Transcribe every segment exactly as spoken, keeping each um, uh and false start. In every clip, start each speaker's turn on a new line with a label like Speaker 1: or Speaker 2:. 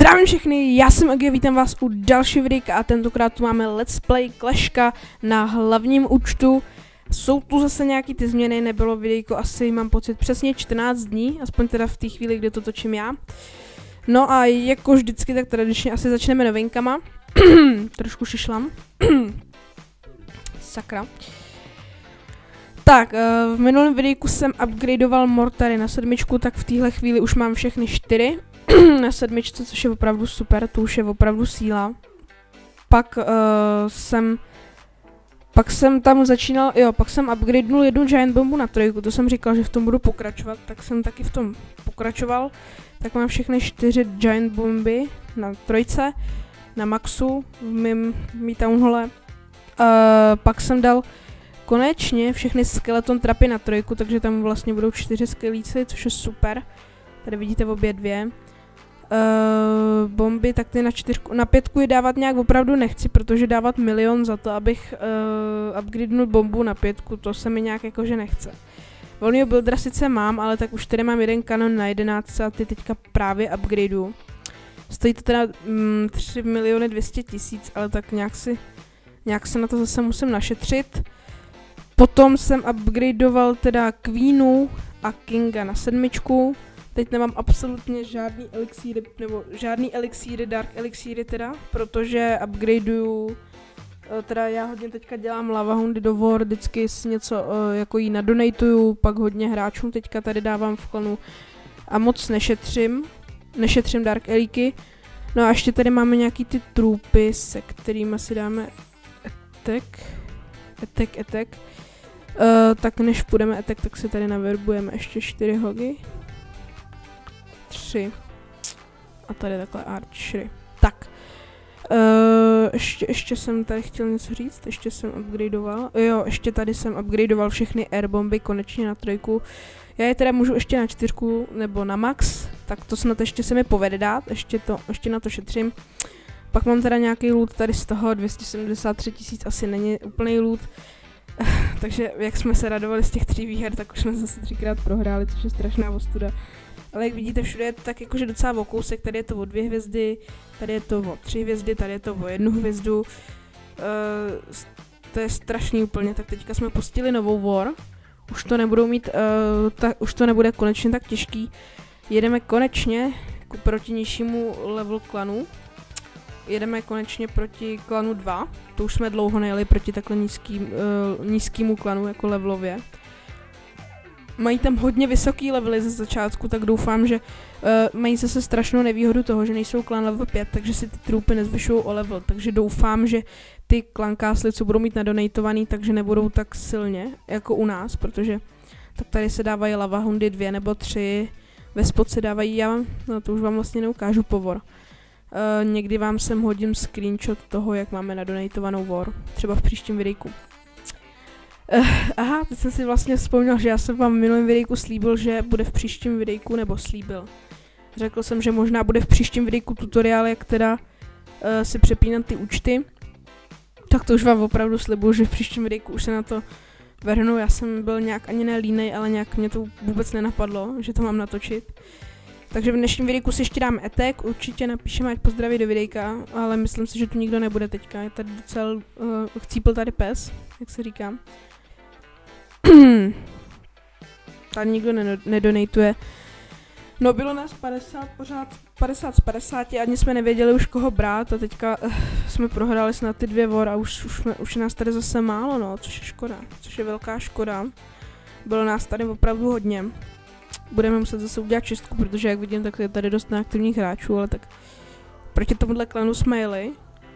Speaker 1: Zdravím všechny, já jsem Agi, vítám vás u dalšího videa a tentokrát tu máme Let's Play Clashka na hlavním účtu. Jsou tu zase nějaký ty změny, nebylo videjko asi, mám pocit, přesně čtrnáct dní, aspoň teda v té chvíli, kdy to točím já. No a jako vždycky, tak tradičně asi začneme novinkama. Trošku šišlam. Sakra. Tak, v minulém videjku jsem upgradeoval mortary na sedmičku, tak v téhle chvíli už mám všechny čtyři na sedmičce, což je opravdu super, to už je opravdu síla. Pak uh, jsem, pak jsem tam začínal, jo, pak jsem upgradenul jednu giant bombu na trojku, to jsem říkal, že v tom budu pokračovat, tak jsem taky v tom pokračoval. Tak mám všechny čtyři giant bomby na trojce, na maxu, v mým, mý townhole. Uh, pak jsem dal konečně všechny skeleton trapy na trojku, takže tam vlastně budou čtyři skelíci, což je super. Tady vidíte obě dvě. Uh, bomby, tak ty na čtyřku, na pětku je dávat nějak opravdu nechci, protože dávat milion za to, abych uh, upgradenul bombu na pětku, to se mi nějak jakože nechce. Volnýho buildera sice mám, ale tak už tady mám jeden kanon na jedenáct a ty teďka právě upgradeu. Stojí to teda mm, tři miliony dvě stě tisíc, ale tak nějak si, nějak se na to zase musím našetřit. Potom jsem upgradeoval teda Queenu a Kinga na sedmičku. Teď nemám absolutně žádný elixíry, nebo žádný elixíry, dark elixíry teda, protože upgradeuju, teda já hodně teďka dělám lava houndy do war, vždycky si něco jako jí nadonatuju, pak hodně hráčům teďka tady dávám v klanu a moc nešetřím, nešetřím dark elíky. No a ještě tady máme nějaký ty trupy, se kterými si dáme attack, attack, attack. Uh, tak než půjdeme attack, tak si tady naverbujeme ještě čtyři hogy. tři. A tady takhle archery. Tak. Uh, ještě, ještě jsem tady chtěl něco říct, ještě jsem upgradeoval. Jo, ještě tady jsem upgradeoval všechny air bomby konečně na trojku. Já je teda můžu ještě na čtyřku nebo na max, tak to snad ještě se mi povede dát, ještě, to, ještě na to šetřím. Pak mám teda nějaký loot tady z toho, dvě stě sedmdesát tři tisíc asi není úplný loot. Takže jak jsme se radovali z těch tří výher, tak už jsme zase třikrát prohráli, což je strašná ostuda. Ale jak vidíte, všude je to tak jakože docela o kousek, tady je to o dvě hvězdy, tady je to o tři hvězdy, tady je to o jednu hvězdu. Uh, to je strašný úplně, tak teďka jsme pustili novou war. Už to nebudou mít, uh, ta, už to nebude konečně tak těžký. Jedeme konečně proti nižšímu level klanu. Jedeme konečně proti klanu dva, to už jsme dlouho nejeli proti takhle nízkým, uh, nízkýmu klanu jako levelově. Mají tam hodně vysoký levely ze začátku, tak doufám, že uh, mají zase strašnou nevýhodu toho, že nejsou klan level pět, takže si ty trupy nezvyšují o level, takže doufám, že ty klan castle, co budou mít nadonatovaný, takže nebudou tak silně jako u nás, protože tak tady se dávají lava houndy dvě nebo tři, ve spod se dávají, já vám, no to už vám vlastně neukážu povor. Uh, někdy vám sem hodím screenshot toho, jak máme nadonatovanou war, třeba v příštím videjku. Uh, aha, teď jsem si vlastně vzpomněl, že já jsem vám v minulém videjku slíbil, že bude v příštím videjku, nebo slíbil. Řekl jsem, že možná bude v příštím videjku tutoriál, jak teda uh, si přepínat ty účty. Tak to už vám opravdu slibuju, že v příštím videjku už se na to vrhnu. Já jsem byl nějak ani ne línej, ale nějak mě to vůbec nenapadlo, že to mám natočit. Takže v dnešním videjku si ještě dáme attack, určitě napíšeme, ať pozdraví do videjka, ale myslím si, že tu nikdo nebude teďka, je tady docela, uh, chcípl tady pes, jak se říká. Tady nikdo nedonatuje. No bylo nás padesát, pořád padesát z padesáti, ani jsme nevěděli už koho brát a teďka uh, jsme prohráli snad ty dvě war a už, už, jsme, už je nás tady zase málo, no, což je škoda, což je velká škoda. Bylo nás tady opravdu hodně. Budeme muset zase udělat čistku, protože jak vidím, tak je tady dost neaktivních hráčů, ale tak proti tomuhle klanu jsme jeli.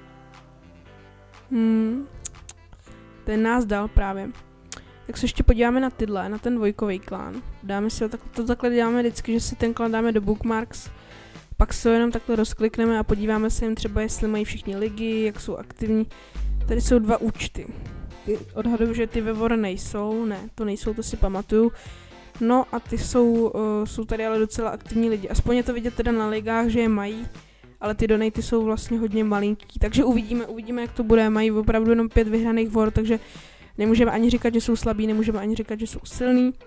Speaker 1: Hmm. Ten nás dal právě. Tak se ještě podíváme na tyhle, na ten dvojkový klán. Dáme si ho, tak, to takhle děláme vždycky, že si ten klán dáme do bookmarks. Pak se ho jenom takhle rozklikneme a podíváme se jim třeba, jestli mají všichni ligy, jak jsou aktivní. Tady jsou dva účty. Ty odhaduju, že ty ve war nejsou, ne, to nejsou, to si pamatuju. No a ty jsou, uh, jsou tady ale docela aktivní lidi, aspoň je to vidět teda na ligách, že je mají, ale ty donaty jsou vlastně hodně malinký, takže uvidíme, uvidíme jak to bude, mají opravdu jenom pět vyhraných war, takže nemůžeme ani říkat, že jsou slabí, nemůžeme ani říkat, že jsou silní. Uh,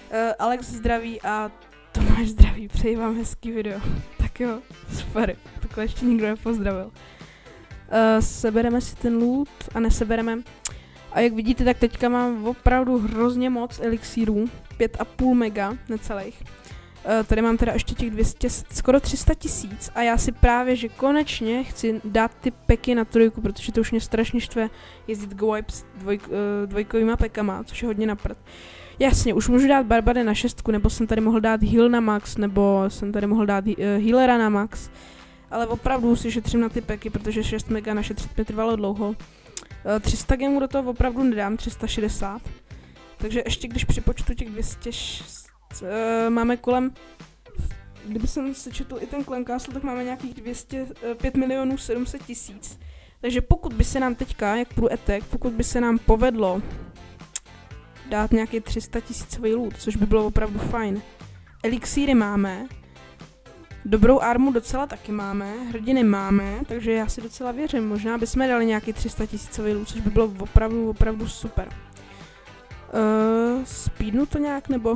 Speaker 1: Alex zdraví a Tomáš zdraví, přeji vám hezký video, tak jo, super, to takhle ještě nikdo nepozdravil. Uh, sebereme si ten loot a nesebereme. A jak vidíte, tak teďka mám opravdu hrozně moc elixírů, pět a půl mega, necelých. Uh, tady mám teda ještě těch dvě stě, skoro tři sta tisíc a já si právě, že konečně chci dát ty peky na trojku, protože to už mě strašně štve jezdit go wipes dvoj, uh, dvojkovýma pekama, což je hodně na prd. Jasně, už můžu dát Barbary na šestku, nebo jsem tady mohl dát heal na max, nebo jsem tady mohl dát uh, healera na max. Ale opravdu si šetřím na ty peky, protože šest mega našetřit mi trvalo dlouho. Uh, tři sta gemů do toho opravdu nedám, tři sta šedesát. Takže ještě když připočtu těch dvě stě šest, uh, máme kolem, kdyby jsem si četl i ten Clan Castle, tak máme nějakých dvě stě pět milionů sedm set tisíc. Takže pokud by se nám teďka, jak půjdu etek, pokud by se nám povedlo dát nějaký tři sta tisícový loot, což by bylo opravdu fajn. Elixíry máme, dobrou armu docela taky máme, hrdiny máme, takže já si docela věřím, možná bychom dali nějaký tři sta tisícový loot, což by bylo opravdu, opravdu super. Uh, speednu to nějak, nebo...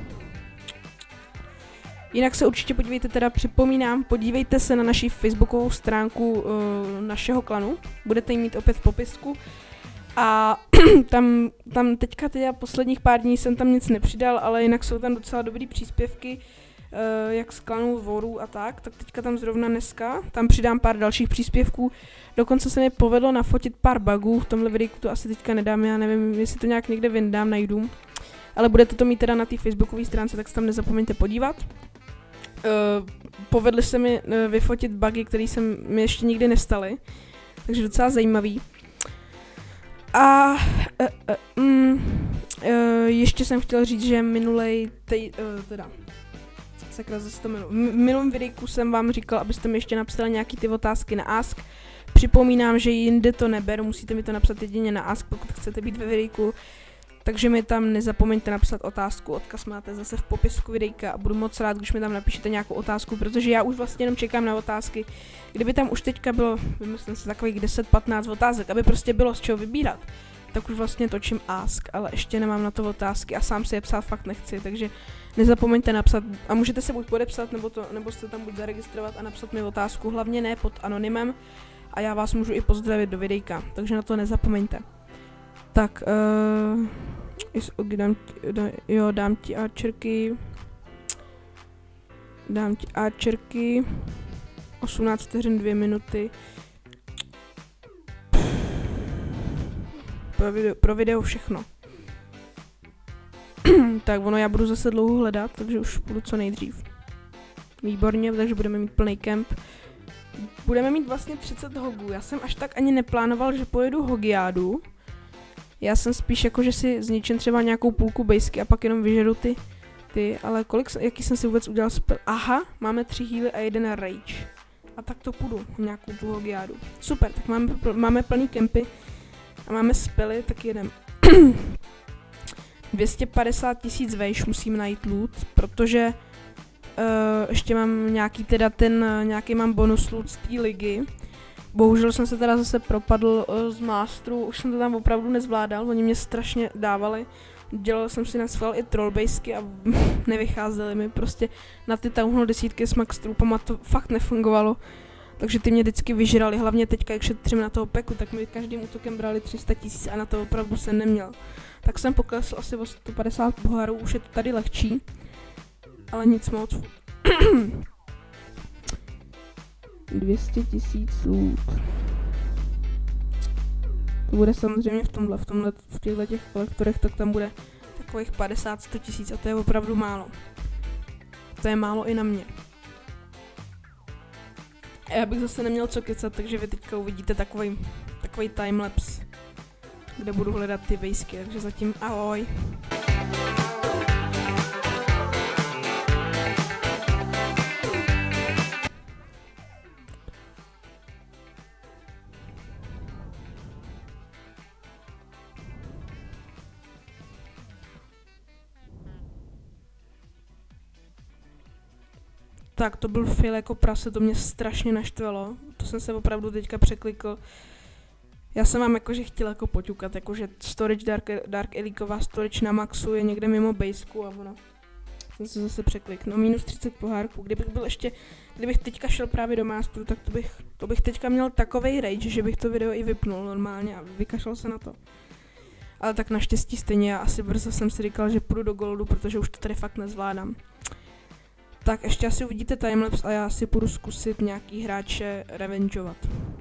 Speaker 1: Jinak se určitě podívejte, teda připomínám, podívejte se na naši facebookovou stránku uh, našeho klanu, budete ji mít opět v popisku. A tam, tam teďka teda posledních pár dní jsem tam nic nepřidal, ale jinak jsou tam docela dobrý příspěvky, uh, jak z klanů, vorů a tak, tak teďka tam zrovna dneska, tam přidám pár dalších příspěvků, dokonce se mi povedlo nafotit pár bugů, v tomhle videu to asi teďka nedám, já nevím, jestli to nějak někde vyndám, najdu, ale budete to mít teda na té facebookové stránce, tak se tam nezapomeňte podívat. Uh, povedly se mi uh, vyfotit bugy, které jsem mi ještě nikdy nestaly, takže docela zajímavý. A uh, uh, um, uh, ještě jsem chtěl říct, že minulej, tej, uh, teda, sakra, zase to jmenuji. V minulém videjku jsem vám říkal, abyste mi ještě napsali nějaký ty otázky na Ask. Připomínám, že jinde to neberu, musíte mi to napsat jedině na Ask, pokud chcete být ve videjku. Takže mi tam nezapomeňte napsat otázku, odkaz máte zase v popisku videjka a budu moc rád, když mi tam napíšete nějakou otázku, protože já už vlastně jenom čekám na otázky. Kdyby tam už teďka bylo, vymyslím si takových deset patnáct otázek, aby prostě bylo z čeho vybírat, tak už vlastně točím Ask, ale ještě nemám na to otázky a sám si je psát fakt nechci, takže nezapomeňte napsat a můžete se buď podepsat, nebo, to, nebo se tam buď zaregistrovat a napsat mi otázku, hlavně ne pod anonymem a já vás můžu i pozdravit do videjka, takže na to nezapomeňte. Tak, uh, dám ti, dá, jo, dám ti archerky, dám ti archerky, osmnáct vteřin, dvě minuty, pro video, pro video všechno. Tak ono, já budu zase dlouho hledat, takže už budu co nejdřív. Výborně, takže budeme mít plný kemp. Budeme mít vlastně třicet hogů, já jsem až tak ani neplánoval, že pojedu hogiádu. Já jsem spíš jako, že si zničím třeba nějakou půlku bejsky a pak jenom vyžeru ty, ty, ale kolik, jaký jsem si vůbec udělal spell? Aha, máme tři healy a jeden rage. A tak to půjdu, nějakou tu hogiádu. Super, tak máme, máme plný kempy a máme spely, tak jedem. dvě stě padesát tisíc vejš musím najít loot, protože uh, ještě mám nějaký teda ten, uh, nějaký mám bonus loot z té ligy. Bohužel jsem se teda zase propadl uh, z Masteru, už jsem to tam opravdu nezvládal, oni mě strašně dávali. Dělal jsem si na schvál i trollbasky a nevycházely mi prostě na ty townhall desítky s max troopama, to fakt nefungovalo. Takže ty mě vždycky vyžrali, hlavně teďka, jak šetřím na toho peku, tak mi každým útokem brali tři sta tisíc a na to opravdu jsem neměl. Tak jsem poklesl asi o sto padesát poharů, už je to tady lehčí, ale nic moc. dvě stě tisíc loot. To bude samozřejmě v tomhle, v tomhle, v těchto těch kolektorech, tak tam bude takových padesát sto tisíc a to je opravdu málo. To je málo i na mě. A já bych zase neměl co kecat, takže vy teďka uvidíte takový, takový timelapse, kde budu hledat ty bejsky, takže zatím ahoj. Tak to byl fail jako prase, to mě strašně naštvalo, to jsem se opravdu teďka překlikl. Já jsem vám jakože chtěl jako poťukat, jakože storage Dark, Dark Elíková storage na maxu je někde mimo baseku a ono Jsem se zase překlik. No minus třicet pohárků. Kdybych byl ještě, kdybych teďka šel právě do Masteru, tak to bych, to bych teďka měl takovej rage, že bych to video i vypnul normálně a vykašlal se na to. Ale tak naštěstí stejně, já asi brzo jsem si říkal, že půjdu do goldu, protože už to tady fakt nezvládám. Tak ještě asi uvidíte timelapse a já si půjdu zkusit nějaký hráče revengeovat.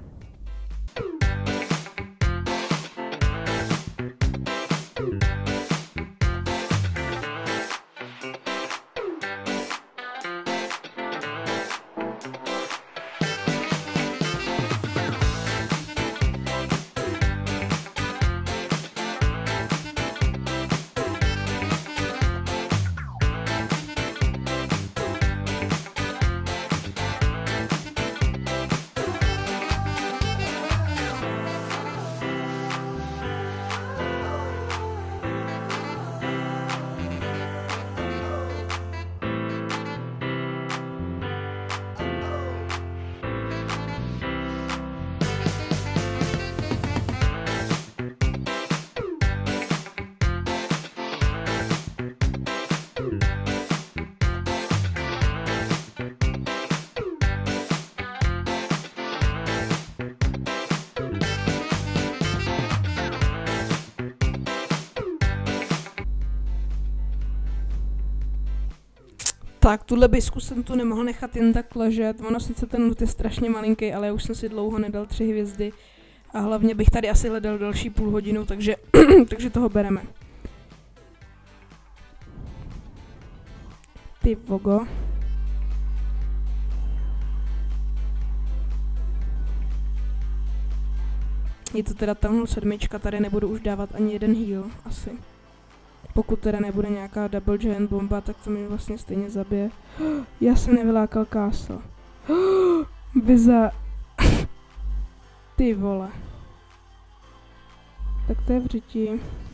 Speaker 1: Tak, tuhle bisku jsem tu nemohl nechat jen tak ležet. Ono sice ten loot je strašně malinký, ale já už jsem si dlouho nedal tři hvězdy. A hlavně bych tady asi hledal další půl hodinu, takže, takže toho bereme. Ty vogo. Je to teda tamhle sedmička, tady nebudu už dávat ani jeden heal, asi. Pokud teda nebude nějaká double giant bomba, tak to mi vlastně stejně zabije. Já jsem nevylákal castle. Viza. Ty vole. Tak to je v řití.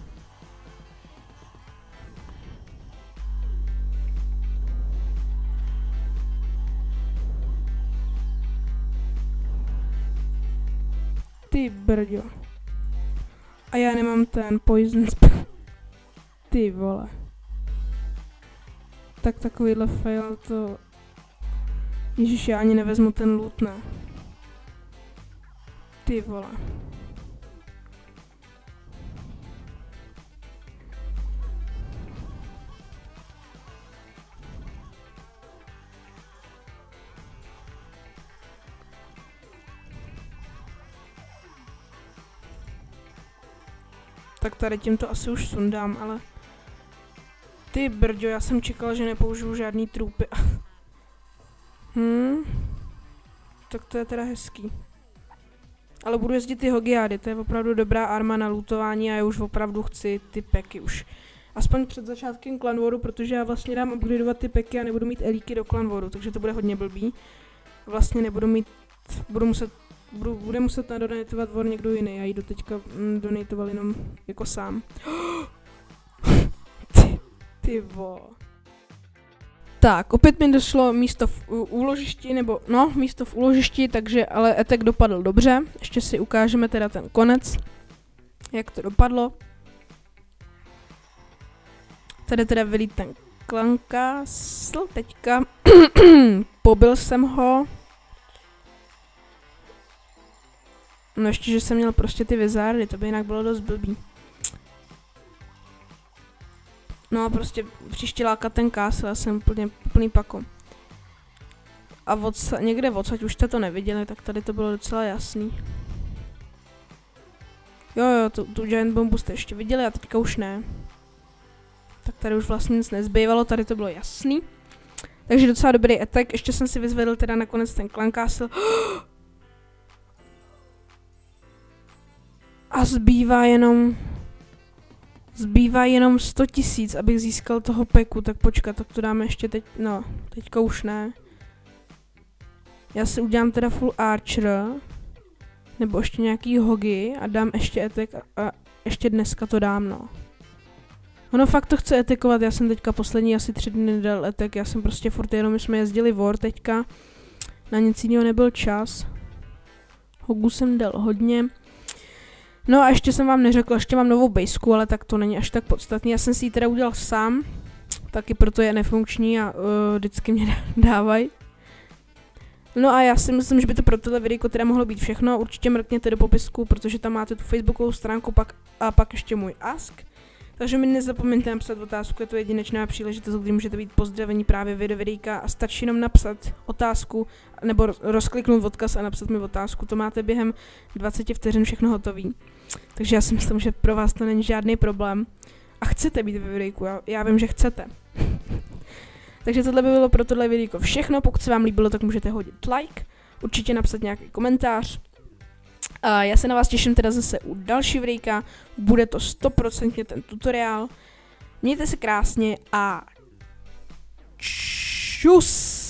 Speaker 1: Ty brďo. A já nemám ten poison spell. Ty vole. Tak takovýhle fail to... Ježiš, já ani nevezmu ten loot, ne. Ty vole. Tak tady tím to asi už sundám, ale... Ty brďo, já jsem čekal, že nepoužiju žádný trupy. hm. Tak to je teda hezký. Ale budu jezdit ty Hogiády, to je opravdu dobrá arma na lootování a já už opravdu chci ty peky už. Aspoň před začátkem Clan Waru, protože já vlastně dám upgradeovat ty peky a nebudu mít elíky do Clan Waru, takže to bude hodně blbý. Vlastně nebudu mít, budu muset, budu, bude muset nadonatovat War někdo jiný, já jí do teďka mm, donatoval jenom jako sám. ty, ty vo. Tak, opět mi došlo místo v úložišti, nebo no, místo v úložišti, takže ale attack dopadl dobře. Ještě si ukážeme teda ten konec, jak to dopadlo. Tady teda vylít ten Clan Castle teďka. Pobil jsem ho. No ještě, že jsem měl prostě ty vizardy, to by jinak bylo dost blbý. No a prostě příště lákat ten Castle, já jsem úplně úplný pako. A odsa, někde odsaď už jste to neviděli, tak tady to bylo docela jasný. Jo jo, tu, tu Giant Bombu jste ještě viděli a teďka už ne. Tak tady už vlastně nic nezbývalo, tady to bylo jasný. Takže docela dobrý attack, ještě jsem si vyzvedl teda nakonec ten Clan Castle. A zbývá jenom... Zbývá jenom sto tisíc, abych získal toho peku, tak počkat, tak to dáme ještě teď, no, teďka už ne. Já si udělám teda full archer, nebo ještě nějaký hogy a dám ještě attack a, a ještě dneska to dám, no. Ono fakt to chce attackovat, já jsem teďka poslední asi tři dny nedal attack, já jsem prostě furt jenom, my jsme jezdili War teďka, na nic jiného nebyl čas. Hogu jsem dal hodně. No a ještě jsem vám neřekl, ještě mám novou baseku, ale tak to není až tak podstatný. Já jsem si ji teda udělal sám, taky proto je nefunkční a uh, vždycky mě dávají. No a já si myslím, že by to pro tohle videjko teda mohlo být všechno. Určitě mrkněte do popisku, protože tam máte tu facebookovou stránku pak, a pak ještě můj ask. Takže mi nezapomeňte napsat otázku, je to jedinečná příležitost, kdy můžete být pozdravení právě vy do videjka a stačí jenom napsat otázku nebo rozkliknout odkaz a napsat mi otázku. To máte během dvacet vteřin všechno hotový. Takže já si myslím, že pro vás to není žádný problém. A chcete být ve videjku, já, já vím, že chcete. Takže tohle by bylo pro tohle videjko všechno. Pokud se vám líbilo, tak můžete hodit like, určitě napsat nějaký komentář. A já se na vás těším teda zase u další videjka, bude to sto procent ten tutoriál. Mějte se krásně a čus!